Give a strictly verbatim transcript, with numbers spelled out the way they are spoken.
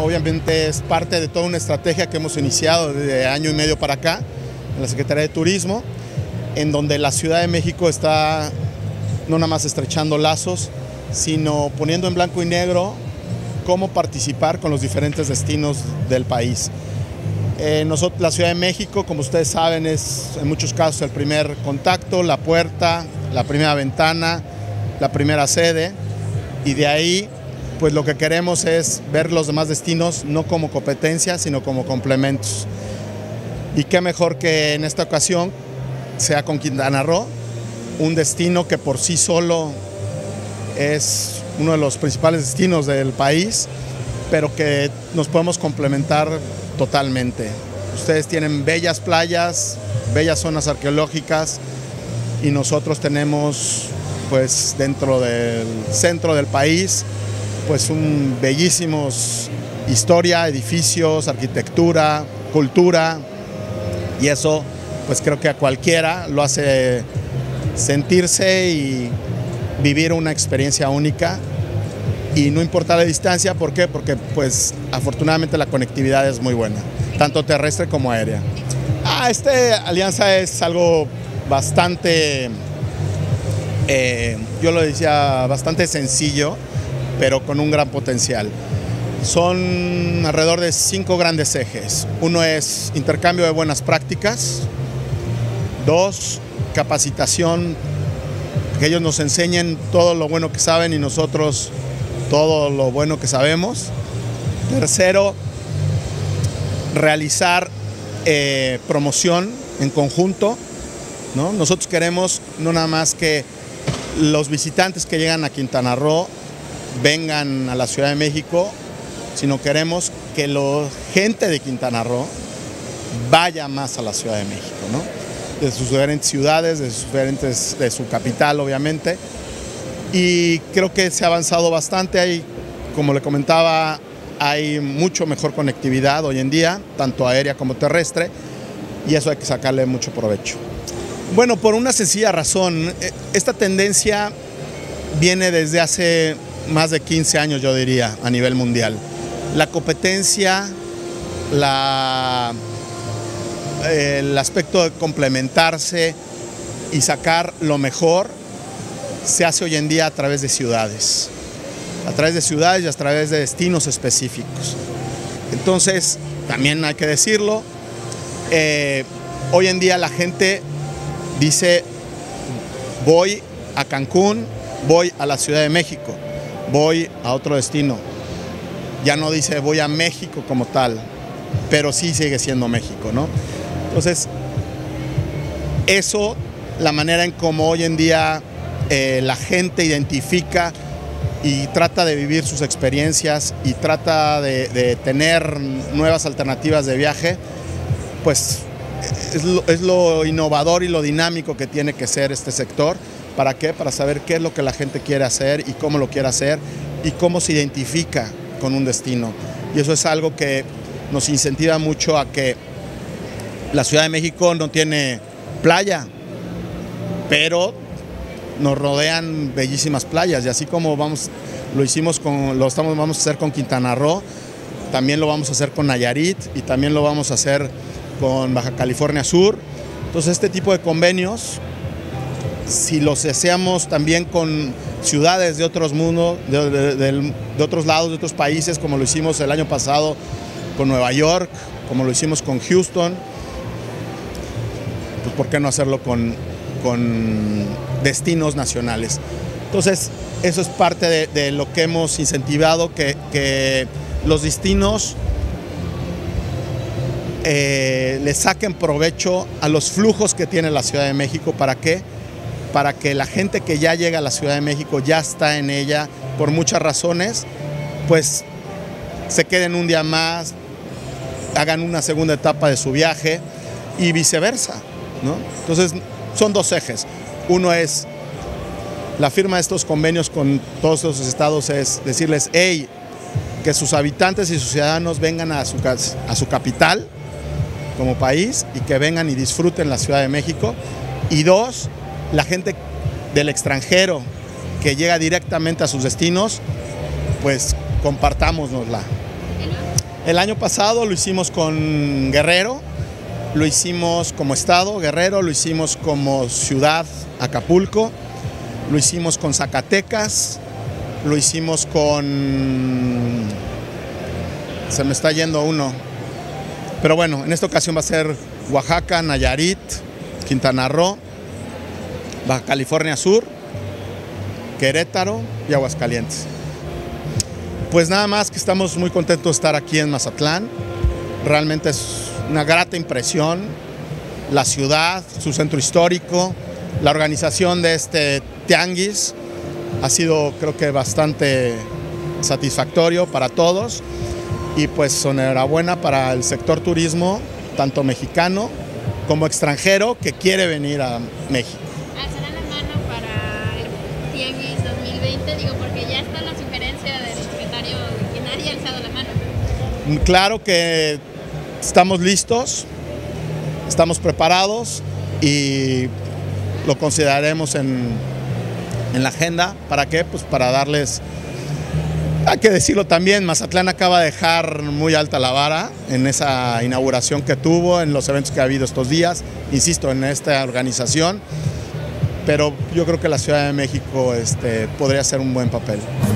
obviamente es parte de toda una estrategia que hemos iniciado desde año y medio para acá en la Secretaría de Turismo, en donde la Ciudad de México está no nada más estrechando lazos, sino poniendo en blanco y negro cómo participar con los diferentes destinos del país. Eh, nosotros, la Ciudad de México, como ustedes saben, es en muchos casos el primer contacto, la puerta, la primera ventana, la primera sede, y de ahí pues lo que queremos es ver los demás destinos no como competencia, sino como complementos. Y qué mejor que en esta ocasión sea con Quintana Roo, un destino que por sí solo es uno de los principales destinos del país, pero que nos podemos complementar totalmente. Ustedes tienen bellas playas, bellas zonas arqueológicas, y nosotros tenemos, pues dentro del centro del país, pues un bellísimos historia, edificios, arquitectura, cultura, y eso pues creo que a cualquiera lo hace sentirse y vivir una experiencia única, y no importa la distancia. ¿Por qué? Porque pues afortunadamente la conectividad es muy buena, tanto terrestre como aérea. Ah, esta alianza es algo bastante, eh, yo lo decía, bastante sencillo, pero con un gran potencial. Son alrededor de cinco grandes ejes. Uno es intercambio de buenas prácticas. Dos, capacitación, que ellos nos enseñen todo lo bueno que saben y nosotros todo lo bueno que sabemos. Tercero, realizar eh, promoción en conjunto, ¿no? Nosotros queremos no nada más que los visitantes que llegan a Quintana Roo vengan a la Ciudad de México, sino queremos que la gente de Quintana Roo vaya más a la Ciudad de México, ¿no? De sus diferentes ciudades, de sus diferentes, de su capital, obviamente. Y creo que se ha avanzado bastante. Hay, como le comentaba, hay mucho mejor conectividad hoy en día, tanto aérea como terrestre, y eso hay que sacarle mucho provecho. Bueno, por una sencilla razón, esta tendencia viene desde hace más de quince años, yo diría, a nivel mundial. La competencia, la, eh, el aspecto de complementarse y sacar lo mejor se hace hoy en día a través de ciudades, a través de ciudades y a través de destinos específicos. Entonces, también hay que decirlo, eh, hoy en día la gente dice, voy a Cancún, voy a la Ciudad de México, voy a otro destino. Ya no dice voy a México como tal, pero sí sigue siendo México, ¿no? Entonces, eso, la manera en cómo hoy en día eh, la gente identifica y trata de vivir sus experiencias y trata de, de tener nuevas alternativas de viaje, pues es lo, es lo innovador y lo dinámico que tiene que ser este sector. ¿Para qué? Para saber qué es lo que la gente quiere hacer y cómo lo quiere hacer y cómo se identifica con un destino. Y eso es algo que nos incentiva mucho a que la Ciudad de México no tiene playa, pero nos rodean bellísimas playas, y así como vamos, lo hicimos con, lo estamos, vamos a hacer con Quintana Roo, también lo vamos a hacer con Nayarit y también lo vamos a hacer con Baja California Sur. Entonces, este tipo de convenios, si los deseamos también con ciudades de otros mundos, de, de, de, de otros lados, de otros países, como lo hicimos el año pasado con Nueva York, como lo hicimos con Houston, pues ¿por qué no hacerlo con, con destinos nacionales? Entonces, eso es parte de, de lo que hemos incentivado, que, que los destinos eh, le saquen provecho a los flujos que tiene la Ciudad de México. ¿Para qué? Para que la gente que ya llega a la Ciudad de México, ya está en ella por muchas razones, pues se queden un día más, hagan una segunda etapa de su viaje y viceversa, ¿no? Entonces, son dos ejes. Uno es la firma de estos convenios con todos los estados, es decirles, hey, que sus habitantes y sus ciudadanos vengan a su, a su capital como país y que vengan y disfruten la Ciudad de México. Y dos, la gente del extranjero que llega directamente a sus destinos, pues compartámosnosla. El año pasado lo hicimos con Guerrero, lo hicimos como estado, Guerrero, lo hicimos como ciudad, Acapulco, lo hicimos con Zacatecas, lo hicimos con... se me está yendo uno, pero bueno, en esta ocasión va a ser Oaxaca, Nayarit, Quintana Roo, Baja California Sur, Querétaro y Aguascalientes. Pues nada más que estamos muy contentos de estar aquí en Mazatlán. Realmente es una grata impresión la ciudad, su centro histórico, la organización de este tianguis ha sido, creo que, bastante satisfactorio para todos, y pues enhorabuena para el sector turismo, tanto mexicano como extranjero, que quiere venir a México. ¿Alzarán la mano para el Tianguis dos mil veinte? Digo, porque ya está la sugerencia del secretario de que nadie ha alzado la mano. Claro que estamos listos, estamos preparados y lo consideraremos en, en la agenda. ¿Para qué? Pues para darles, hay que decirlo también, Mazatlán acaba de dejar muy alta la vara en esa inauguración que tuvo, en los eventos que ha habido estos días, insisto, en esta organización, pero yo creo que la Ciudad de México este, podría hacer un buen papel.